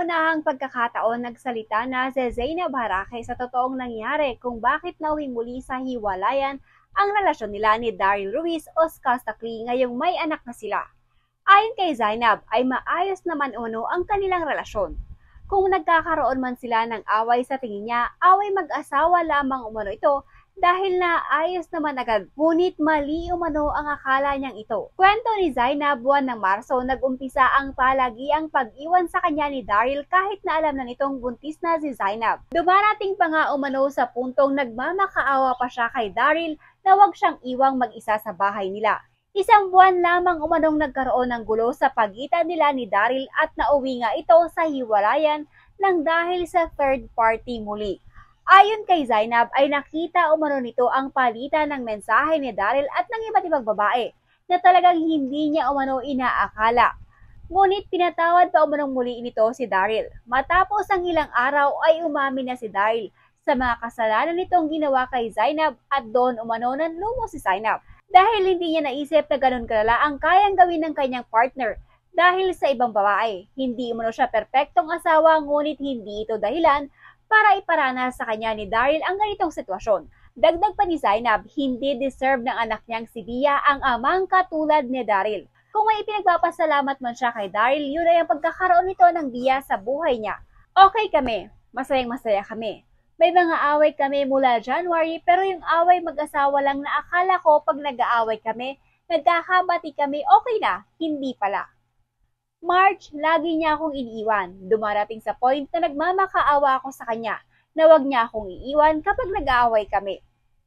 kauna-unahang pagkakataon nagsalita na si Zainab Harake sa totoong nangyari kung bakit nauwi muli sa hiwalayan ang relasyon nila ni Daryl Ruiz o Skastakli ngayong may anak na sila. Ayon kay Zainab ay maayos naman umano ang kanilang relasyon. Kung nagkakaroon man sila ng away sa tingin niya, away mag-asawa lamang umano ito dahil naayos naman agad. Ngunit mali umano ang akala niyang ito. Kwento ni Zainab, buwan ng Marso nag-umpisa ang palagiang pag-iwan sa kanya ni Daryl kahit na alam na nitong buntis na si Zainab. Dumarating pa nga umano sa puntong nagmamakaawa pa siya kay Daryl na huwag siyang iwang mag-isa sa bahay nila. Isang buwan lamang umanong nagkaroon ng gulo sa pagitan nila ni Daryl at nauwi nga ito sa hiwalayan nang dahil sa third party muli. Ayon kay Zainab ay nakita umano nito ang palitan ng mensahe ni Daryl at ng iba't ibang babae na talagang hindi niya umano inaakala. Ngunit pinatawad pa umanong muli nito si Daryl. Matapos ang ilang araw ay umamin na si Daryl sa mga kasalanan nitong ginawa kay Zainab at doon umano nanlumo si Zainab. Dahil hindi niya naisip na ganun kalala ang kayang gawin ng kanyang partner dahil sa ibang babae. Hindi umano siya perpektong asawa ngunit hindi ito dahilan para iparanas sa kanya ni Daryl ang ganitong sitwasyon. Dagdag pa ni Zainab, hindi deserve ng anak niyang si Bia ang amang katulad ni Daryl. Kung may ipinagpapasalamat man siya kay Daryl, yun ay ang pagkakaroon nito ng Bia sa buhay niya. Okay kami, masayang masaya kami. May mga away kami mula January pero yung away mag-asawa lang na akala ko pag nag-aaway kami, nagkakabati kami, okay na, hindi pala. March, lagi niya akong iniiwan. Dumarating sa point na nagmamakaawa ako sa kanya na wag niya akong iiwan kapag nag-aaway kami.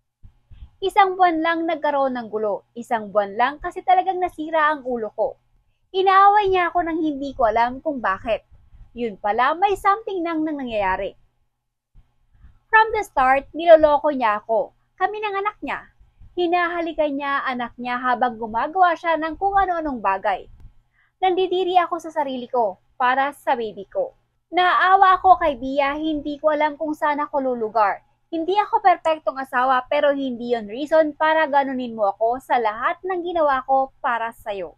Isang buwan lang nagkaroon ng gulo. Isang buwan lang kasi talagang nasira ang ulo ko. Inaaway niya ako nang hindi ko alam kung bakit. Yun pala, may something nang nangyayari. From the start, niloloko niya ako. Kami ng anak niya. Hinahalikan niya anak niya habang gumagawa siya ng kung ano-anong bagay. Nandidiri ako sa sarili ko para sa baby ko. Naawa ako kay Bia, hindi ko alam kung saan ako lulugar. Hindi ako perpektong asawa pero hindi yon reason para ganunin mo ako sa lahat ng ginawa ko para sa'yo.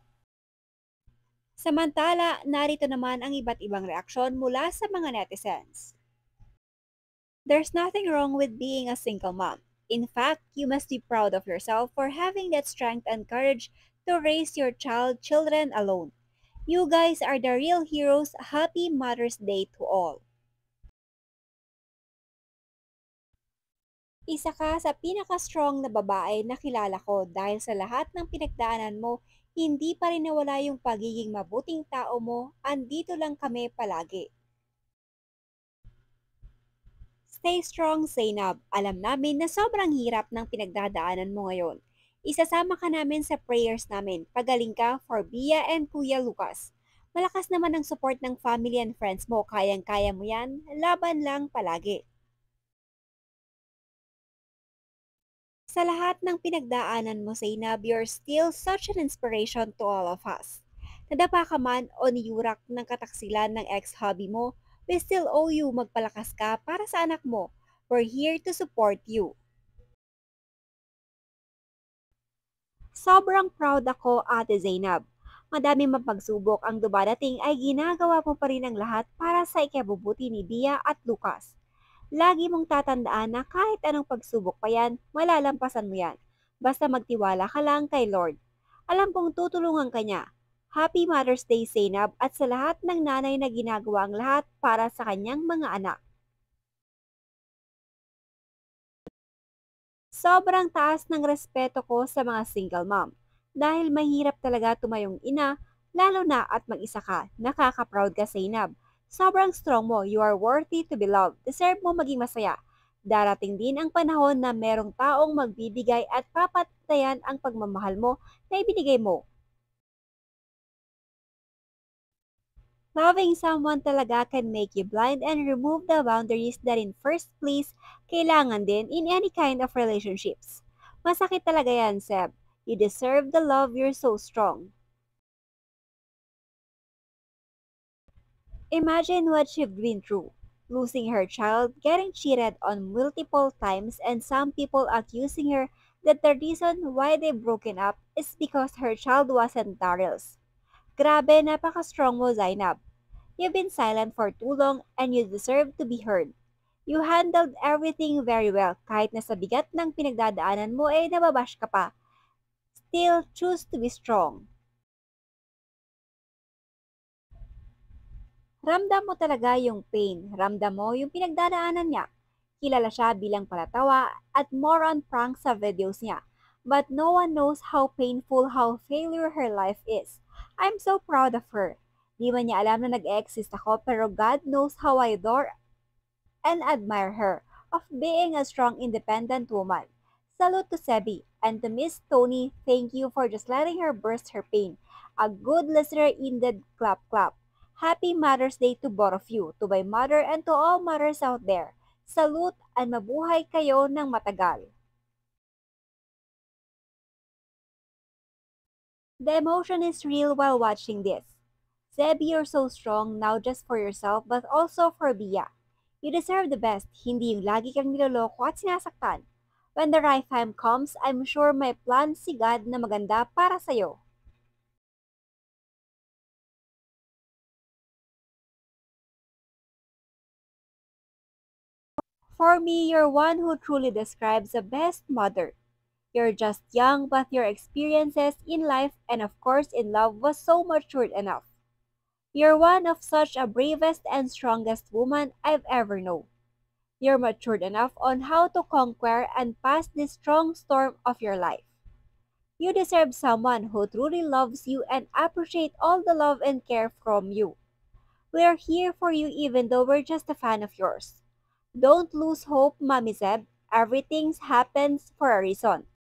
Samantala, narito naman ang iba't ibang reaksyon mula sa mga netizens. There's nothing wrong with being a single mom. In fact, you must be proud of yourself for having that strength and courage to raise your children alone. You guys are the real heroes. Happy Mother's Day to all. Isa ka sa pinaka-strong na babae na kilala ko dahil sa lahat ng pinagdaanan mo, hindi pa rin nawala yung pagiging mabuting tao mo. Andito lang kami palagi. Stay strong, Zainab. Alam namin na sobrang hirap ng pinagdadaanan mo ngayon. Isasama ka namin sa prayers namin. Pagaling ka for Bia and Kuya Lucas. Malakas naman ang support ng family and friends mo. Kayang-kaya mo yan. Laban lang palagi. Sa lahat ng pinagdaanan mo, Zainab, you're still such an inspiration to all of us. Nadapa ka man o niyurak ng kataksilan ng ex-hubby mo, we still owe you. Magpalakas ka para sa anak mo. We're here to support you. Sobrang proud ako, Ate Zainab. Madaming mapagsubok ang dumadating ay ginagawa mo pa rin ang lahat para sa ikabubuti ni Bia at Lucas. Lagi mong tatandaan na kahit anong pagsubok pa yan, malalampasan mo yan. Basta magtiwala ka lang kay Lord. Alam kong tutulungan ka niya. Happy Mother's Day, Zainab, at sa lahat ng nanay na ginagawa ang lahat para sa kanyang mga anak. Sobrang taas ng respeto ko sa mga single mom. Dahil mahirap talaga tumayong ina, lalo na at mag-isa ka. Nakaka-proud ka, Zainab. Sobrang strong mo. You are worthy to be loved. Deserve mo maging masaya. Darating din ang panahon na merong taong magbibigay at papatayan ang pagmamahal mo na ibinigay mo. Loving someone talaga can make you blind and remove the boundaries that in first place kailangan din in any kind of relationships. Masakit talaga yan, Seb. You deserve the love, you're so strong. Imagine what she've been through. Losing her child, getting cheated on multiple times, and some people accusing her that the reason why they've broken up is because her child wasn't Daryl's. Grabe, napaka-strong mo, Zainab. You've been silent for too long and you deserve to be heard. You handled everything very well kahit na sa bigat ng pinagdadaanan mo ay nababash ka pa. Still, choose to be strong. Ramdam mo talaga yung pain. Ramdam mo yung pinagdadaanan niya. Kilala siya bilang palatawa at more on prank sa videos niya. But no one knows how painful how failure her life is. I'm so proud of her. Di man niya alam na nag-exist ako pero God knows how I adore and admire her of being a strong independent woman. Salute to Sebi and to Miss Tony, thank you for just letting her burst her pain. A good listener indeed, clap clap. Happy Mother's Day to both of you, to my mother and to all mothers out there. Salute and mabuhay kayo ng matagal. The emotion is real while watching this. Zeb, you're so strong, now just for yourself but also for Bia. You deserve the best, hindi yung lagi kang niloloko at sinasaktan. When the right time comes, I'm sure may plan si God na maganda para sa'yo. For me, you're one who truly describes the best mother. You're just young, but your experiences in life and of course in love was so matured enough. You're one of such a bravest and strongest woman I've ever known. You're matured enough on how to conquer and pass this strong storm of your life. You deserve someone who truly loves you and appreciate all the love and care from you. We're here for you even though we're just a fan of yours. Don't lose hope, Mommy Zeb. Everything happens for a reason.